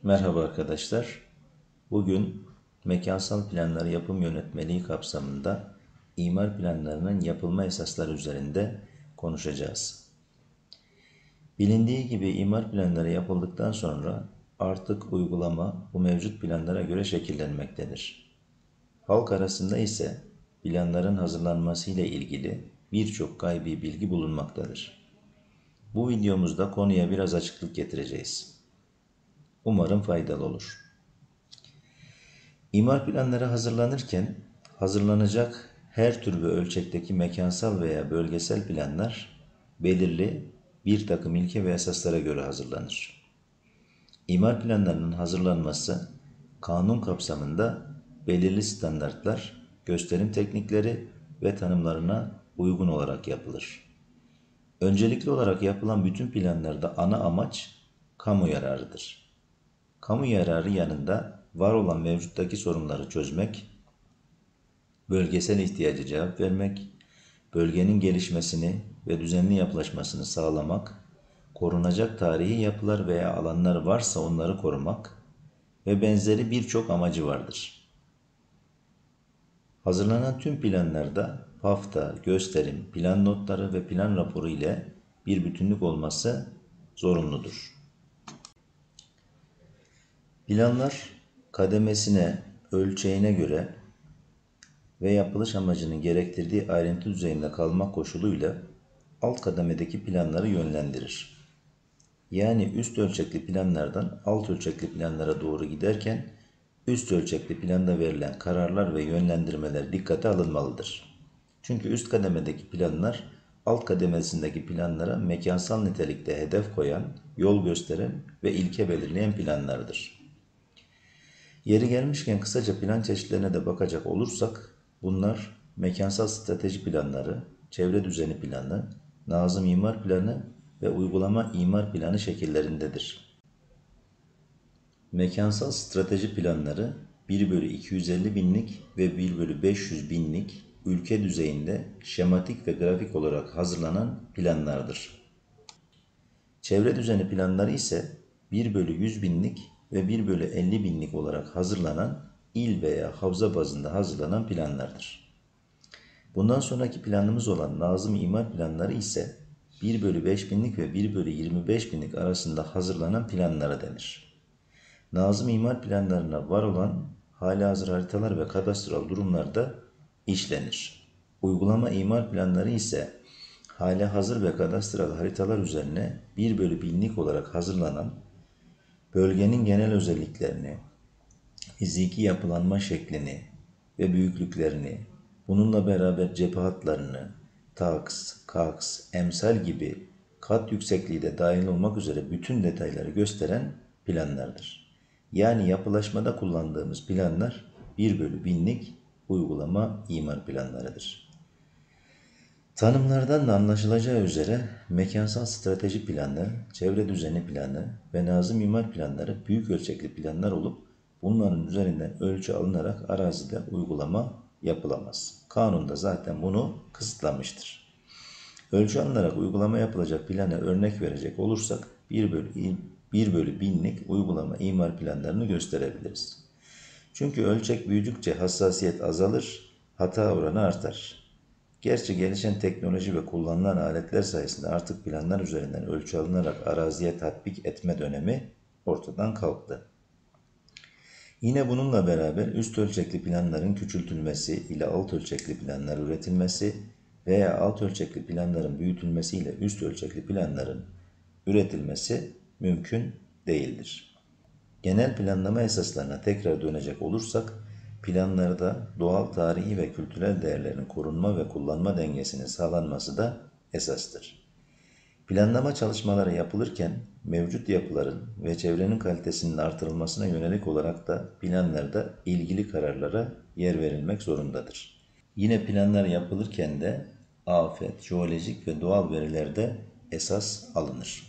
Merhaba arkadaşlar. Bugün mekansal planlar yapım yönetmeliği kapsamında imar planlarının yapılma esasları üzerinde konuşacağız. Bilindiği gibi imar planları yapıldıktan sonra artık uygulama bu mevcut planlara göre şekillenmektedir. Halk arasında ise planların hazırlanması ile ilgili birçok gaybi bilgi bulunmaktadır. Bu videomuzda konuya biraz açıklık getireceğiz. Umarım faydalı olur. İmar planları hazırlanırken hazırlanacak her tür ve ölçekteki mekansal veya bölgesel planlar belirli bir takım ilke ve esaslara göre hazırlanır. İmar planlarının hazırlanması kanun kapsamında belirli standartlar, gösterim teknikleri ve tanımlarına uygun olarak yapılır. Öncelikli olarak yapılan bütün planlarda ana amaç kamu yararıdır. Kamu yararı yanında var olan mevcuttaki sorunları çözmek, bölgesel ihtiyaca cevap vermek, bölgenin gelişmesini ve düzenli yapılaşmasını sağlamak, korunacak tarihi yapılar veya alanlar varsa onları korumak ve benzeri birçok amacı vardır. Hazırlanan tüm planlarda pafta, gösterim, plan notları ve plan raporu ile bir bütünlük olması zorunludur. Planlar kademesine, ölçeğine göre ve yapılış amacının gerektirdiği ayrıntı düzeyinde kalmak koşuluyla alt kademedeki planları yönlendirir. Yani üst ölçekli planlardan alt ölçekli planlara doğru giderken üst ölçekli planda verilen kararlar ve yönlendirmeler dikkate alınmalıdır. Çünkü üst kademedeki planlar alt kademesindeki planlara mekansal nitelikte hedef koyan, yol gösteren ve ilke belirleyen planlardır. Yeri gelmişken kısaca plan çeşitlerine de bakacak olursak, bunlar mekansal strateji planları, çevre düzeni planı, nazım imar planı ve uygulama imar planı şekillerindedir. Mekansal strateji planları 1/250 binlik ve 1/500 binlik ülke düzeyinde şematik ve grafik olarak hazırlanan planlardır. Çevre düzeni planları ise 1/100 binlik ve 1/50 binlik olarak hazırlanan il veya havza bazında hazırlanan planlardır. Bundan sonraki planımız olan nazım imar planları ise 1/5 binlik ve 1/25 binlik arasında hazırlanan planlara denir. Nazım imar planlarına var olan halihazır haritalar ve kadastral durumlarda işlenir. Uygulama imar planları ise halihazır ve kadastral haritalar üzerine 1/1000'lik olarak hazırlanan bölgenin genel özelliklerini, fiziki yapılanma şeklini ve büyüklüklerini, bununla beraber cephe hatlarını, taks, kaks, emsal gibi kat yüksekliği de dahil olmak üzere bütün detayları gösteren planlardır. Yani yapılaşmada kullandığımız planlar 1/1000'lik uygulama imar planlarıdır. Tanımlardan da anlaşılacağı üzere mekansal strateji planı, çevre düzeni planı ve nazım imar planları büyük ölçekli planlar olup bunların üzerinden ölçü alınarak arazide uygulama yapılamaz. Kanun da zaten bunu kısıtlamıştır. Ölçü alınarak uygulama yapılacak plana örnek verecek olursak 1/1000'lik uygulama imar planlarını gösterebiliriz. Çünkü ölçek büyüdükçe hassasiyet azalır, hata oranı artar. Gerçi gelişen teknoloji ve kullanılan aletler sayesinde artık planlar üzerinden ölçü alınarak araziye tatbik etme dönemi ortadan kalktı. Yine bununla beraber üst ölçekli planların küçültülmesi ile alt ölçekli planlar üretilmesi veya alt ölçekli planların büyütülmesi ile üst ölçekli planların üretilmesi mümkün değildir. Genel planlama esaslarına tekrar dönecek olursak, planlarda doğal, tarihi ve kültürel değerlerin korunma ve kullanma dengesinin sağlanması da esastır. Planlama çalışmaları yapılırken mevcut yapıların ve çevrenin kalitesinin artırılmasına yönelik olarak da planlarda ilgili kararlara yer verilmek zorundadır. Yine planlar yapılırken de afet, jeolojik ve doğal veriler de esas alınır.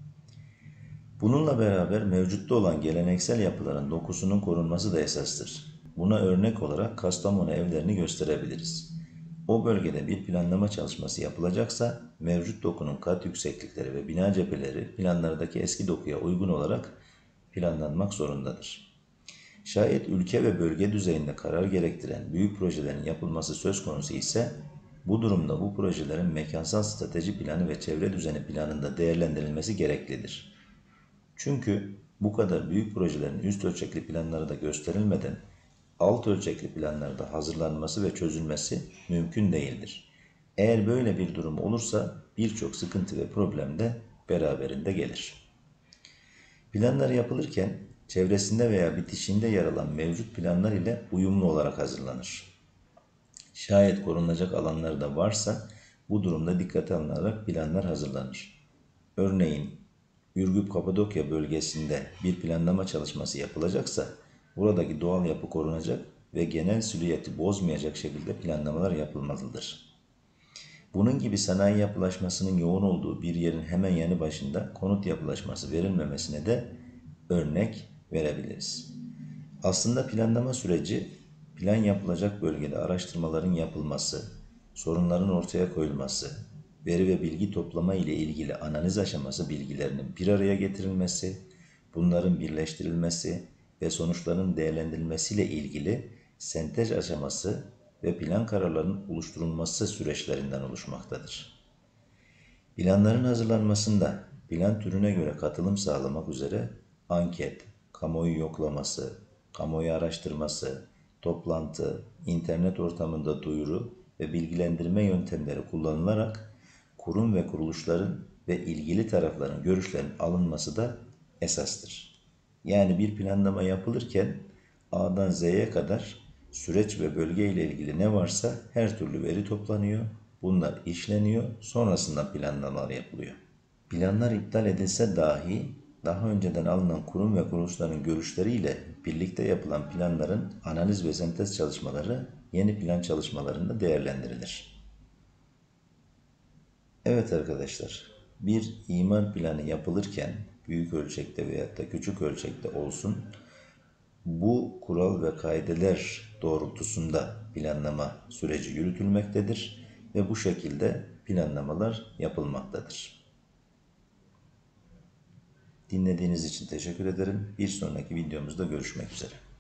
Bununla beraber mevcutta olan geleneksel yapıların dokusunun korunması da esastır. Buna örnek olarak Kastamonu evlerini gösterebiliriz. O bölgede bir planlama çalışması yapılacaksa mevcut dokunun kat yükseklikleri ve bina cepheleri planlardaki eski dokuya uygun olarak planlanmak zorundadır. Şayet ülke ve bölge düzeyinde karar gerektiren büyük projelerin yapılması söz konusu ise bu durumda bu projelerin mekansal strateji planı ve çevre düzeni planında değerlendirilmesi gereklidir. Çünkü bu kadar büyük projelerin üst ölçekli planları da gösterilmeden alt ölçekli planlarda hazırlanması ve çözülmesi mümkün değildir. Eğer böyle bir durum olursa birçok sıkıntı ve problem de beraberinde gelir. Planlar yapılırken çevresinde veya bitişinde yer alan mevcut planlar ile uyumlu olarak hazırlanır. Şayet korunacak alanlar da varsa bu durumda dikkate alınarak planlar hazırlanır. Örneğin Ürgüp Kapadokya bölgesinde bir planlama çalışması yapılacaksa buradaki doğal yapı korunacak ve genel silüeti bozmayacak şekilde planlamalar yapılmalıdır. Bunun gibi sanayi yapılaşmasının yoğun olduğu bir yerin hemen yanı başında konut yapılaşması verilmemesine de örnek verebiliriz. Aslında planlama süreci, plan yapılacak bölgede araştırmaların yapılması, sorunların ortaya koyulması, veri ve bilgi toplama ile ilgili analiz aşaması bilgilerinin bir araya getirilmesi, bunların birleştirilmesi ve sonuçların değerlendirilmesiyle ilgili sentez aşaması ve plan kararlarının oluşturulması süreçlerinden oluşmaktadır. Planların hazırlanmasında plan türüne göre katılım sağlamak üzere anket, kamuoyu yoklaması, kamuoyu araştırması, toplantı, internet ortamında duyuru ve bilgilendirme yöntemleri kullanılarak kurum ve kuruluşların ve ilgili tarafların görüşlerinin alınması da esastır. Yani bir planlama yapılırken A'dan Z'ye kadar süreç ve bölge ile ilgili ne varsa her türlü veri toplanıyor, bunlar işleniyor, sonrasında planlamalar yapılıyor. Planlar iptal edilse dahi daha önceden alınan kurum ve kuruluşların görüşleriyle birlikte yapılan planların analiz ve sentez çalışmaları yeni plan çalışmalarında değerlendirilir. Evet arkadaşlar, bir imar planı yapılırken büyük ölçekte veya da küçük ölçekte olsun bu kural ve kaideler doğrultusunda planlama süreci yürütülmektedir ve bu şekilde planlamalar yapılmaktadır. Dinlediğiniz için teşekkür ederim. Bir sonraki videomuzda görüşmek üzere.